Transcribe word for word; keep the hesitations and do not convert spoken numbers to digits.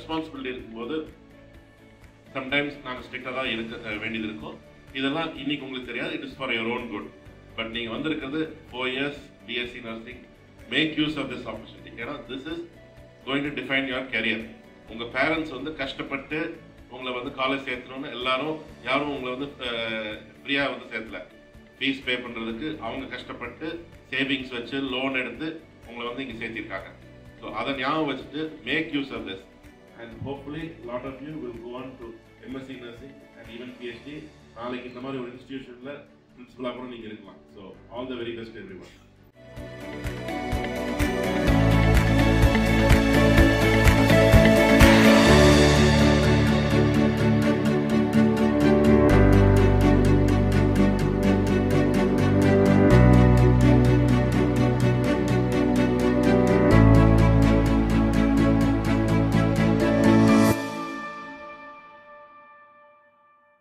Responsibility இருக்கும்போது sometimes நாங்கள் ஸ்ட்ரிக்டாக தான் இருக்க வேண்டியது இருக்கும். இதெல்லாம் இன்னைக்கு உங்களுக்கு தெரியாது, it is for your own good. But நீங்கள் வந்திருக்கிறது four years BSc nursing, make use of this opportunity. ஏன்னா this is going to define your career. உங்கள் பேரண்ட்ஸ் வந்து கஷ்டப்பட்டு உங்களை வந்து காலேஜ் சேர்த்தணும்னு எல்லாரும் யாரும் உங்களை வந்து ஃப்ரீயாக வந்து சேர்த்தல. ஃபீஸ் பே பண்ணுறதுக்கு அவங்க கஷ்டப்பட்டு சேவிங்ஸ் வச்சு லோன் எடுத்து உங்களை வந்து இங்கே சேர்த்திருக்காங்க. ஸோ அதை ஞாபகம் வச்சுட்டு make use of this and hopefully lot of you will go on to MSc nursing and even PhD. நாளைக்கு இந்த மாதிரி ஒரு இன்ஸ்டிடியூஷனில் பிரின்சிபலாக கூட நீங்கள் இருக்கலாம். So all the very best every one.